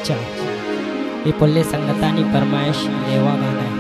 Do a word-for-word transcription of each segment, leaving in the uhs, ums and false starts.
अच्छा ये पोल्ले संगतानी फरमाइश लेवा गाना है।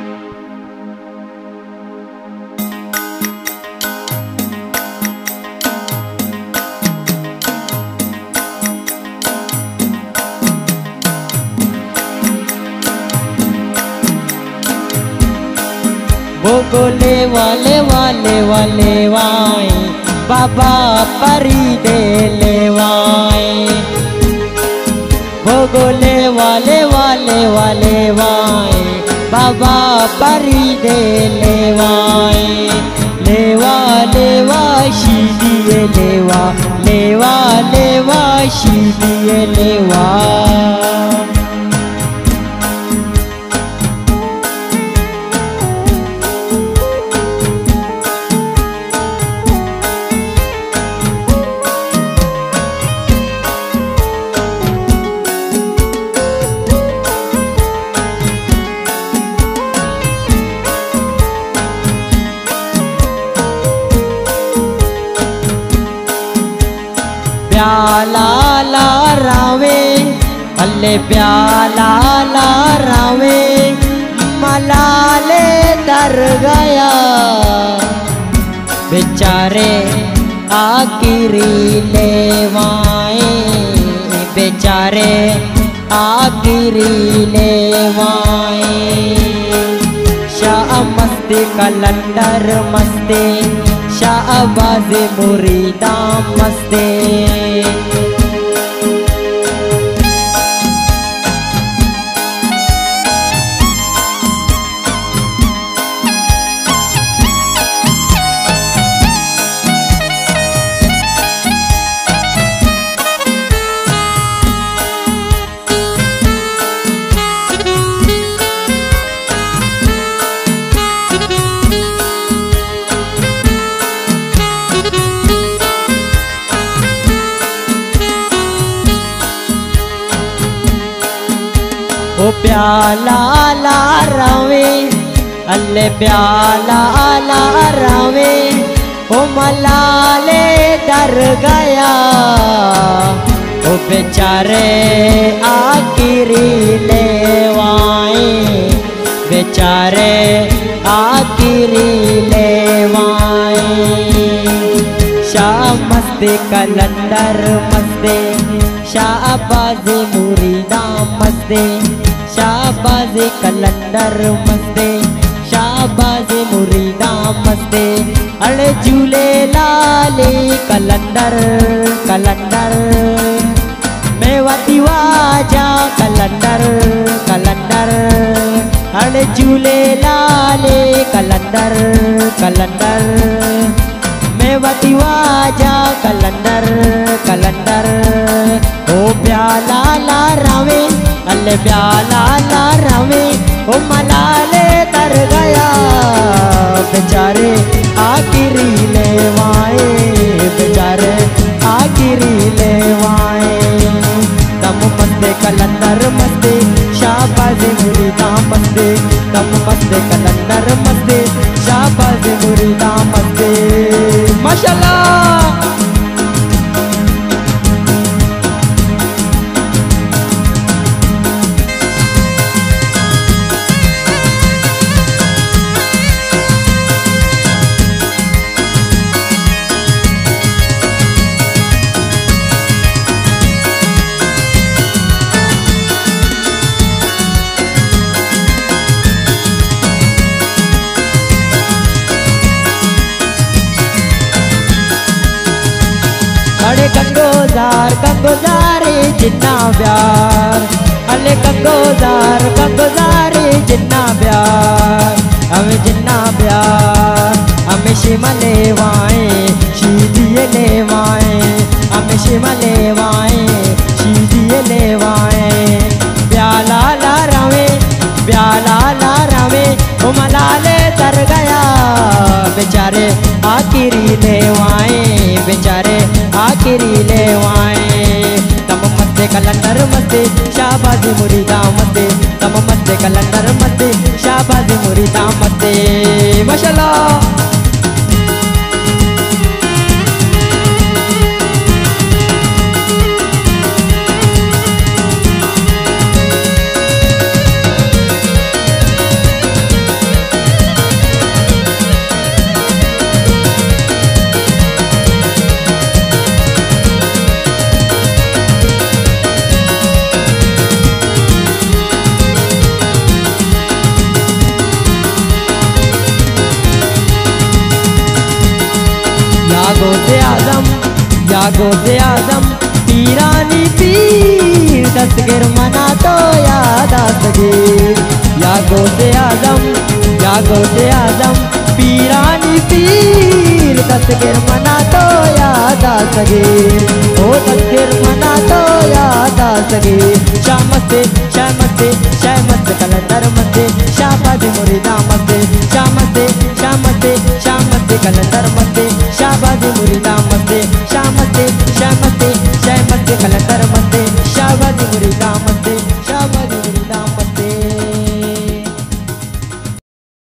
वो गोले वाले वाले वाले वाए बाबा परी दे ले वाए। वो गोले वाले वाले वाले वाए बाबा परी दे ले वाए। लेवा लेवा शीदिए लेवा लेवा लेवा शीदिए लेवा। प्याला ला रावे अल्ले प्याला ला रावे मलाले दर गया बेचारे आखिरी लेवाए। बेचारे आखिरी लेवाए। शाह मस्ती कलंदर मस्ती शाहबाज मुरीदा मस्ते। ओ प्याला ला रावे अल्ले प्याला ला रावे ओ मलाले दर गया। ओ बेचारे आखिरी लेवाए। बेचारे आखिरी लेवाए। शाह मस्ती कलंदर मस्ते शाहबाज मुरीदा मस्ते। शाहबाज कलंदर मस्ते शाहबाज मुरीदा मस्ते। अरे झूले लाले कलंदर कलंदर मेवाती वाजा कलंदर कलंदर। अरे झूले लाले कलंदर कलंदर मेवाती वाजा कलंदर कलंदर। ओ प्याला ला रावे अल्ले प्याला ला रावे ओ मलाले तर गया। बेचारे आखिरी लेवाए। बेचारे आखिरी लेवाए। तम मस्ते कलंदर मस्ते शाहबाज मुरीदा मस्ते। तम मस्ते कलंदर मस्ते शाहबाज मुरीदा मस्ते। माशाल्लाह। अरे कंगोजार कंगोजारे जिन्ना प्यार। अले कंगोजार कंगोजारे जिन्ना प्यार। हमें जिन्ना प्यार हमें शिमा लेवाए शीदिए लेवाए। हमें शिमा लेवाए शीदिए लेवाए। प्याला ला रावे प्याला ला रावे ओ मलाले तर गया। बेचारे आखिरी लेवाए। बेचारे आखिरी लेवाए। तम मस्ते कलंदर मस्ते शाहबाज मुरीदा मस्ते। तम मस्ते कलंदर मस्ते शाहबाज मुरीदा मस्ते। माशाल्लाह। गौसे आजम या गौसे आजम पीरानी पीर दस्तगिर मना तो याद आ सगीर या गौसे आजम या गौसे आजम पीरानी पीर दस्तगिर मना तो याद आ सगीर ओ दस्तगिर मना तो याद आ सगीर शामस्ते शामस्ते शामस्ते कलंदर मस्ते शाबादी मुरीदा मस्ते शामस्ते शामस्ते शामस्ते कलंदर मस्ते शाबादी मुरीदा